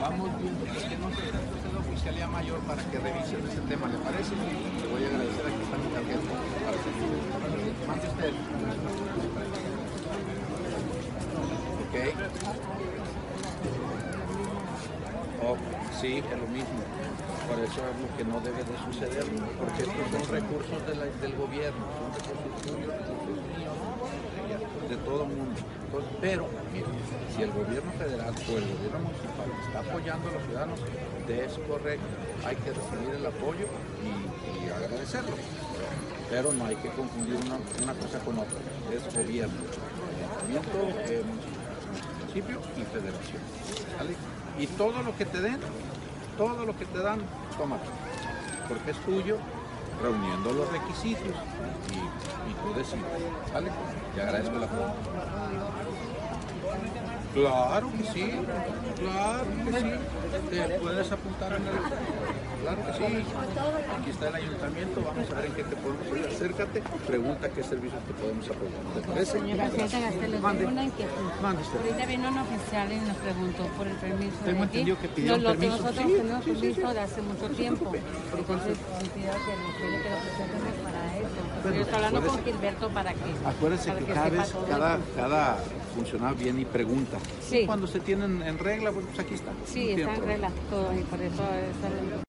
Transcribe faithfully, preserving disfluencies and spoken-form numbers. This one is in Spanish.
vamos viendo que no se trata de la oficialía mayor para que revisen ese tema, ¿le parece? Le voy a agradecer, aquí está mi tarjeta. Mande usted. Ok. Oh, sí, es lo mismo. Por eso es lo que no debe de suceder, porque estos son recursos de la, del gobierno, son recursos tuyos, recursos míos, de todo el mundo. Entonces, pero, mire, si el gobierno federal o el gobierno municipal está apoyando a los ciudadanos, es correcto, hay que recibir el apoyo y, y agradecerlo. Pero no hay que confundir una, una cosa con otra, es gobierno, ayuntamiento, eh, municipio y federación, ¿vale? Y todo lo que te den, todo lo que te dan, tómalo, porque es tuyo, reuniendo los requisitos y, y tú decides, ¿vale? Te agradezco la pregunta. Claro que sí, claro que sí, te puedes apuntar en el... Claro que sí, aquí está el ayuntamiento, vamos a ver en qué te podemos ayudar. Acércate, pregunta qué servicios te podemos apoyar. ¿Te parece? Señora Presidenta Gastelum, Mande. tengo una inquietud. Mande usted. Ahorita vino un oficial y nos preguntó por el permiso. Tengo de aquí. entendido que pidieron Lo- lo que permiso. Nosotros Sí, tenemos sí, sí, permiso sí. de hace mucho tiempo. Entonces, pidió que nos pide que lo presentemos para eso. Pero yo estoy hablando con acuérdese- Gilberto para que... Acuérdense para que que cada sepa vez, todo cada, eso. cada funcionario viene y pregunta. Sí. Y cuando se tienen en regla, pues aquí está. Sí, No tiene está en problema. regla todo y por eso... eso